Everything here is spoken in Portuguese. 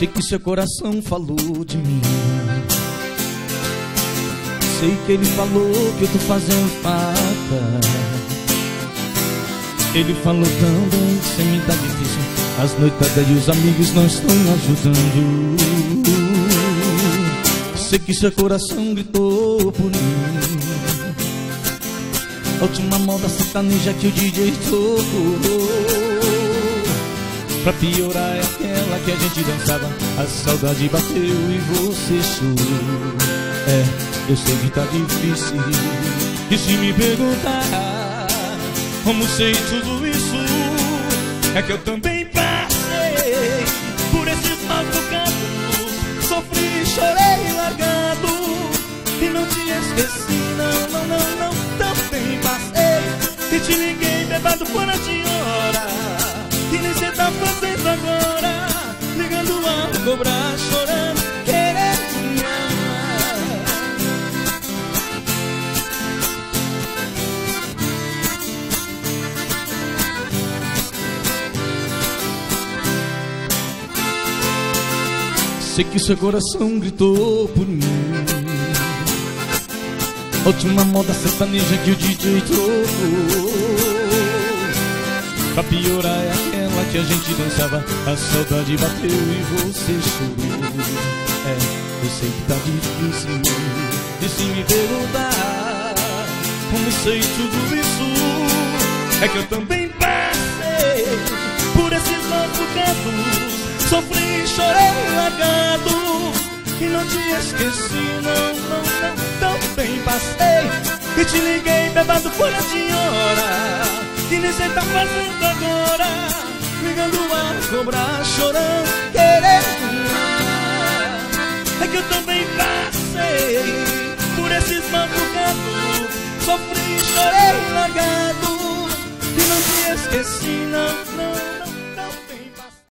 Sei que seu coração falou de mim. Sei que ele falou que eu tô fazendo falta. Ele falou também que sem mim tá difícil. As noitadas e os amigos não estão ajudando. Sei que seu coração gritou por mim. A última moda sertaneja que o DJ tocou. Pra piorar é aquela que a gente dançava. A saudade bateu e você chorou. É, eu sei que tá difícil. E se me perguntar como sei tudo isso, é que eu também passei por esses maus bocados. Sofri, chorei largado e não te esqueci, não, não, não, não. Também passei e te liguei bebado fora de hora. Que nem cê tá fazendo agora, ligando a cobrar, chorando, querendo me amar. Sei que seu coração gritou por mim. A última moda sertaneja que o DJ trocou. Pra piorar é aquela que a gente dançava. A saudade bateu e você chorou. É, eu sei que tá difícil. E se me perguntar como sei tudo isso, é que eu também passei por esses maus bocados. Sofri, chorei largado e não te esqueci, não, não, não. Também passei e te liguei bebado fora de hora. Que nem cê tá fazendo agora, ligando a cobrar, chorando, querendo me amar. É que eu também passei por esses maus bocados. Sofri, chorei largado e não te esqueci, não.